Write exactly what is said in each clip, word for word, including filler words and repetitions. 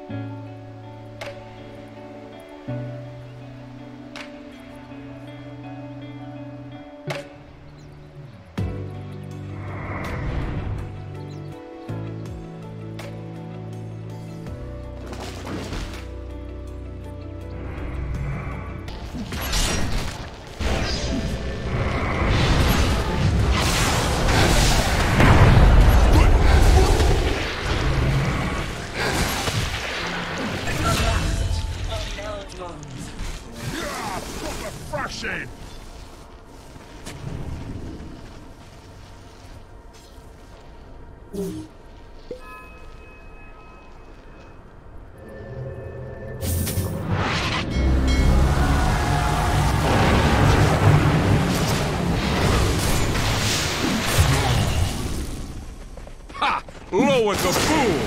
Lower the fool!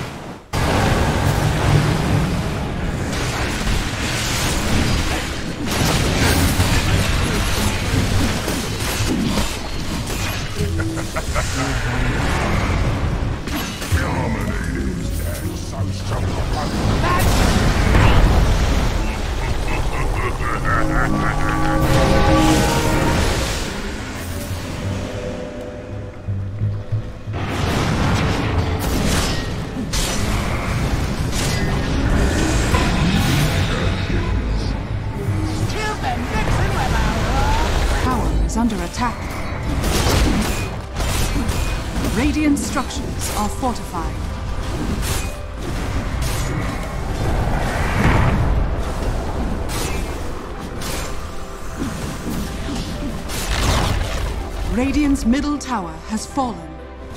Under attack. Radiant structures are fortified. Radiant's middle tower has fallen.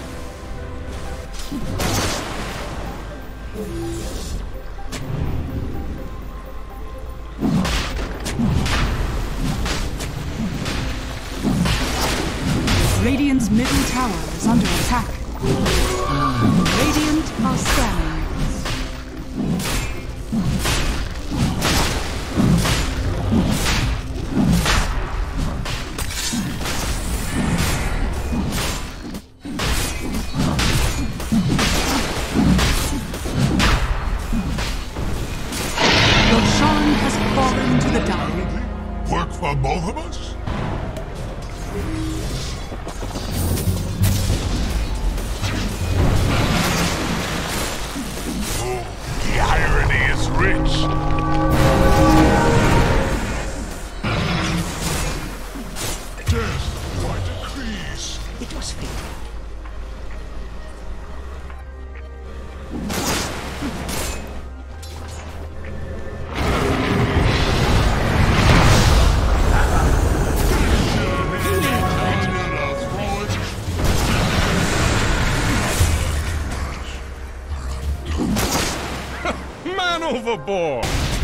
Radiant's middle tower is under attack. Radiant are scanning. Roshan has fallen to the Dire. Work for both of us? The irony is rich. Death by decrees. It was fatal. Man overboard!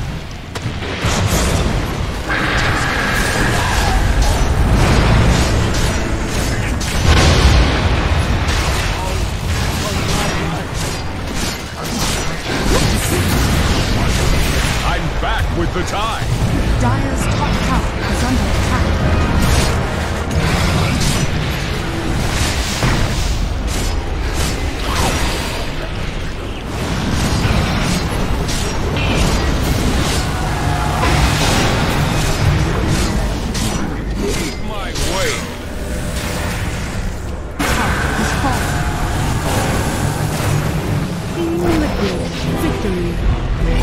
I'm back with the tide! Dire's top tower is under attack. Victory.